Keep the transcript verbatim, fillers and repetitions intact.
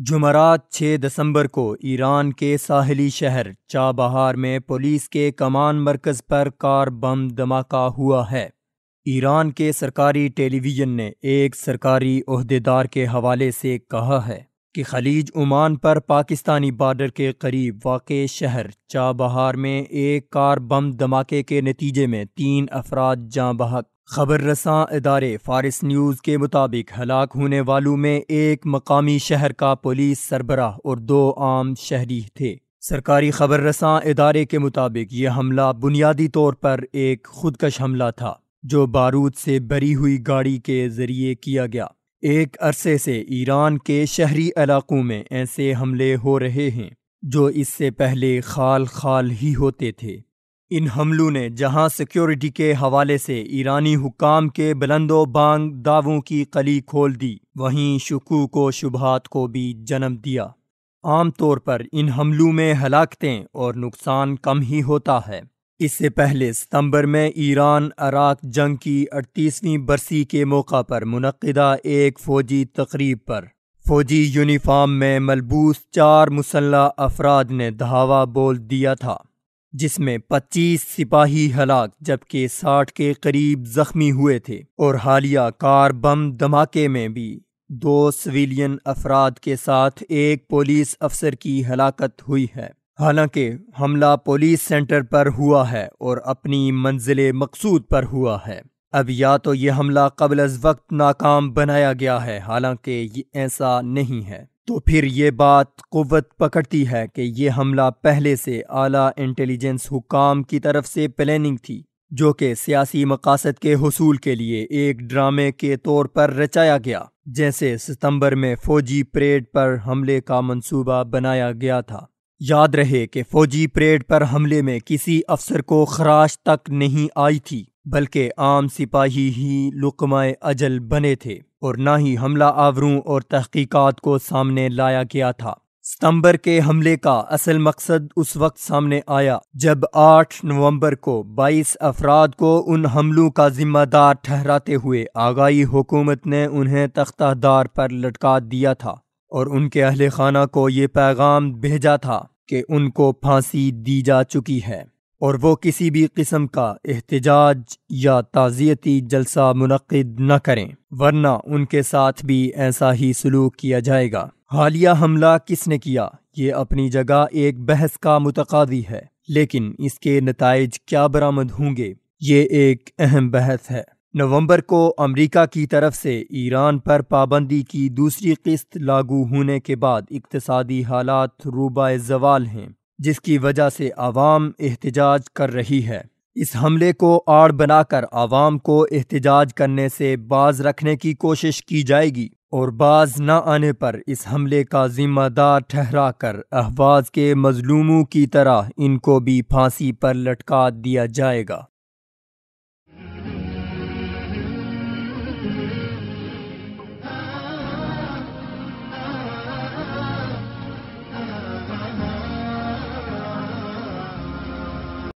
جمعرات چھ دسمبر کو ایران کے ساحلی شہر چابہار میں پولیس کے کمان مرکز پر کار بم دھماکہ ہوا ہے۔ ایران کے سرکاری ٹیلی ویژن نے ایک سرکاری عہدیدار کے حوالے سے کہا ہے کہ خلیج عمان پر پاکستانی بارڈر کے قریب واقع شہر چابہار میں ایک کار بم دھماکے کے نتیجے میں تین افراد جاں بحق۔ خبر رساں ادارے فارس نیوز کے مطابق ہلاک ہونے والوں میں ایک مقامی شہر کا پولیس سربراہ اور دو عام شہری تھے۔ سرکاری خبر رساں ادارے کے مطابق یہ حملہ بنیادی طور پر ایک خودکش حملہ تھا جو بارود سے بھری ہوئی گاڑی کے ذریعے کیا گیا۔ ایک عرصے سے ایران کے شہری علاقوں میں ایسے حملے ہو رہے ہیں جو اس سے پہلے خال خال ہی ہوتے تھے۔ ان حملوں نے جہاں سیکیورٹی کے حوالے سے ایرانی حکام کے بلند و بانگ دعووں کی کلی کھول دی، وہیں شکوک و شبہات کو بھی جنم دیا۔ عام طور پر ان حملوں میں ہلاکتیں اور نقصان کم ہی ہوتا ہے۔ اس سے پہلے ستمبر میں ایران عراق جنگ کی اڑتیسویں برسی کے موقع پر منعقدہ ایک فوجی تقریب پر فوجی یونیفارم میں ملبوس چار مسلح افراد نے دھاوا بول دیا تھا، جس میں پچیس سپاہی ہلاک جبکہ ساٹھ کے قریب زخمی ہوئے تھے، اور حالیہ کار بم دھماکے میں بھی دو سویلین افراد کے ساتھ ایک پولیس افسر کی ہلاکت ہوئی ہے۔ حالانکہ حملہ پولیس سینٹر پر ہوا ہے اور اپنی منزل مقصود پر ہوا ہے۔ اب یا تو یہ حملہ قبل از وقت ناکام بنایا گیا ہے، حالانکہ یہ ایسا نہیں ہے، تو پھر یہ بات قوت پکڑتی ہے کہ یہ حملہ پہلے سے اعلیٰ انٹیلیجنس حکام کی طرف سے پلاننگ تھی، جو کہ سیاسی مقاصد کے حصول کے لیے ایک ڈرامے کے طور پر رچایا گیا، جیسے ستمبر میں فوجی پریڈ پر حملے کا منصوبہ بنایا گیا تھا۔ یاد رہے کہ فوجی پریڈ پر حملے میں کسی افسر کو خراش تک نہیں آئی تھی، بلکہ عام سپاہی ہی لقمہ اجل بنے تھے، اور نہ ہی حملہ آوروں اور تحقیقات کو سامنے لایا گیا تھا۔ ستمبر کے حملے کا اصل مقصد اس وقت سامنے آیا جب آٹھ نومبر کو بائیس افراد کو ان حملوں کا ذمہ دار ٹھہراتے ہوئے آگائی حکومت نے انہیں تختہ دار پر لٹکا دیا تھا اور ان کے اہل خانہ کو یہ پیغام بھیجا تھا کہ ان کو پھانسی دی جا چکی ہے اور وہ کسی بھی قسم کا احتجاج یا تعزیتی جلسہ منعقد نہ کریں، ورنہ ان کے ساتھ بھی ایسا ہی سلوک کیا جائے گا۔ حالیہ حملہ کس نے کیا، یہ اپنی جگہ ایک بحث کا متقاضی ہے، لیکن اس کے نتائج کیا برآمد ہوں گے، یہ ایک اہم بحث ہے۔ نومبر کو امریکہ کی طرف سے ایران پر پابندی کی دوسری قسط لاگو ہونے کے بعد اقتصادی حالات روبہ زوال ہیں، جس کی وجہ سے عوام احتجاج کر رہی ہے۔ اس حملے کو آڑ بنا کر عوام کو احتجاج کرنے سے باز رکھنے کی کوشش کی جائے گی، اور باز نہ آنے پر اس حملے کا ذمہ دار ٹھہرا کر اہواز کے مظلوموں کی طرح ان کو بھی پھانسی پر لٹکا دیا جائے گا۔